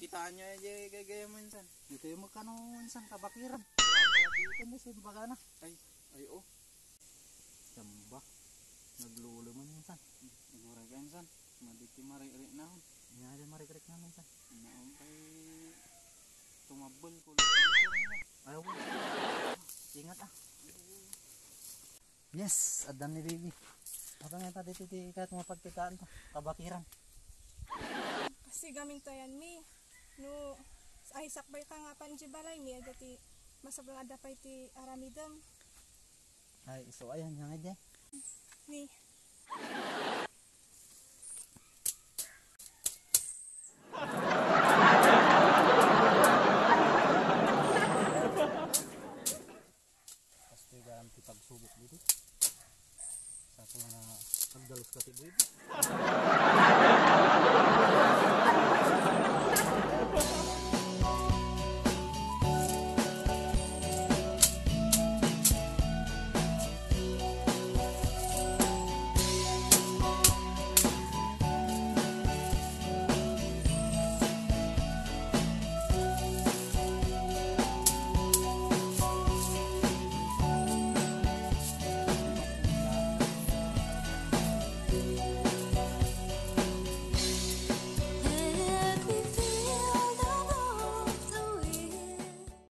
kitaan nyo aja gaya mo insan. Dito yung magkano insan kabakiran. Dito na sa baga na. Ay oh. Jamba. Naglulo man insan. Iguray ka insan. Madiki mari-ri na hon. Nyari mari-rik na insan. Naon kay tumabol ko. Ayaw ko. Ingat ah. Yes, adan ni baby. Apa nga tadi titi kahit mapagkitaan to, kabakiran. Kasi gaming tayan mi. No, ay sakbay ka nga panji balay mi adati masablang adapay ti aramidam. Ay, so ayan yang aja. Ni.